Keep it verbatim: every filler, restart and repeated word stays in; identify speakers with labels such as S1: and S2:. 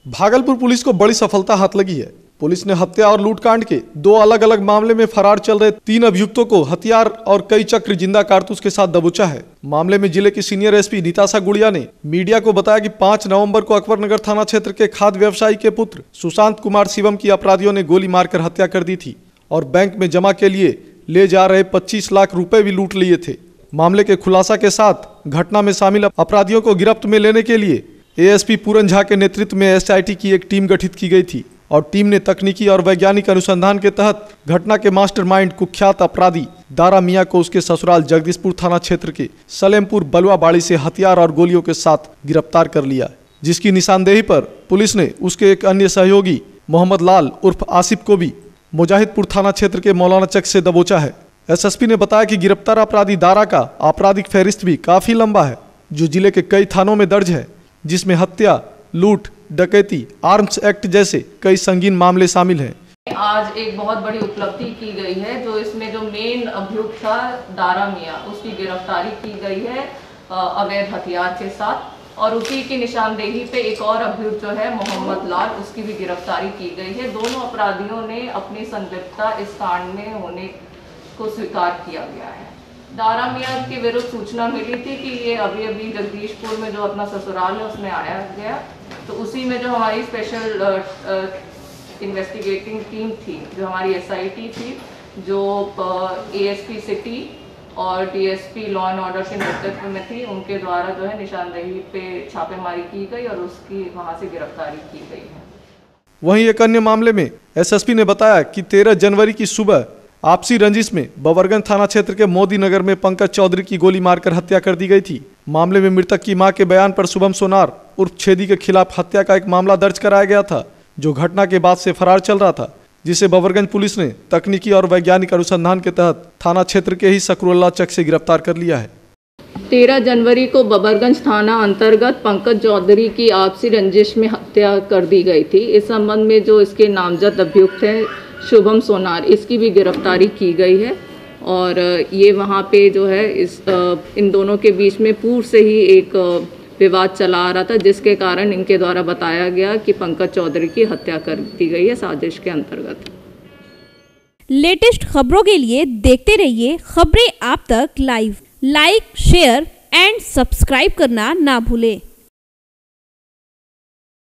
S1: Bhagalpur police को बड़ी सफलता हाथ लगी है। पुलिस ने हत्या और लूटकांड के दो अलग अलग मामले में फरार चल रहे तीन अभियुक्तों को हथियार और कई चक्र जिंदा कारतूस के साथ दबोचा है। मामले में जिले की सीनियर एसपी निताशा गुड़िया ने मीडिया को बताया कि पाँच नवंबर को अकबरनगर थाना क्षेत्र के खाद्य व्यवसायी के पुत्र सुशांत कुमार शिवम की अपराधियों ने गोली मारकर हत्या कर दी थी और बैंक में जमा के लिए ले जा रहे पच्चीस लाख रुपए भी लूट लिए थे। मामले के खुलासा के साथ घटना में शामिल अपराधियों को गिरफ्त में लेने के लिए एएसपी पूरन झा के नेतृत्व में एसआईटी की एक टीम गठित की गई थी और टीम ने तकनीकी और वैज्ञानिक अनुसंधान के तहत घटना के मास्टरमाइंड कुख्यात अपराधी दारा मियां को उसके ससुराल जगदीशपुर थाना क्षेत्र के सलेमपुर बलुआ बाड़ी से हथियार और गोलियों के साथ गिरफ्तार कर लिया, जिसकी निशानदेही पर पुलिस ने उसके एक अन्य सहयोगी मोहम्मद लाल उर्फ आसिफ को भी मुजाहिदपुर थाना क्षेत्र के मौलाना चक से दबोचा है। एसएसपी ने बताया कि गिरफ्तार अपराधी दारा का आपराधिक फहरिस्त भी काफी लंबा है, जो जिले के कई थानों में दर्ज है, जिसमें हत्या, लूट, डकैती, आर्म्स एक्ट जैसे कई संगीन मामले शामिल हैं।
S2: आज एक बहुत बड़ी उपलब्धि की गई है, जो इसमें जो मेन अभियुक्त था दारा मियां, उसकी गिरफ्तारी की गई है अवैध हथियार के साथ, और उसी की निशानदेही पे एक और अभियुक्त जो है मोहम्मद लाल, उसकी भी गिरफ्तारी की गई है। दोनों अपराधियों ने अपनी संलिप्तता इस कांड में होने को स्वीकार किया गया है। दारा मियां के विरुद्ध सूचना मिली थी कि ये अभी अभी जगदीशपुर में जो अपना ससुराल है उसमें आया गया, तो उसी में जो हमारी स्पेशल इन्वेस्टिगेटिंग टीम थी, जो हमारी एसआईटी थी, जो एएसपी सिटी और डीएसपी लॉ एंड ऑर्डर के नेतृत्व में थी, उनके द्वारा जो है निशानदेही पे छापेमारी की गई और उसकी वहां से गिरफ्तारी की गई है।
S1: वहीं एक अन्य मामले में एसएसपी ने बताया कि तेरह जनवरी की सुबह आपसी रंजिश में बबरगंज थाना क्षेत्र के मोदी नगर में पंकज चौधरी की गोली मारकर हत्या कर दी गई थी। मामले में मृतक की मां के बयान पर शुभम सोनार उर्फ छेदी के खिलाफ हत्या का एक मामला दर्ज कराया गया था, जो घटना के बाद से फरार चल रहा था, जिसे बबरगंज पुलिस ने तकनीकी और वैज्ञानिक अनुसंधान के तहत थाना क्षेत्र के ही सकरुल्ला चक से गिरफ्तार कर लिया है।
S2: तेरह जनवरी को बबरगंज थाना अंतर्गत पंकज चौधरी की आपसी रंजिश में हत्या कर दी गई थी। इस संबंध में जो इसके नामजद अभियुक्त है शुभम सोनार, इसकी भी गिरफ्तारी की गई है और ये वहाँ पे जो है इस इन दोनों के बीच में पूर्व से ही एक विवाद चला आ रहा था, जिसके कारण इनके द्वारा बताया गया कि पंकज चौधरी की हत्या कर दी गई है साजिश के अंतर्गत।
S3: लेटेस्ट खबरों के लिए देखते रहिए खबरें आप तक live. Like, share and subscribe करना ना भूलें।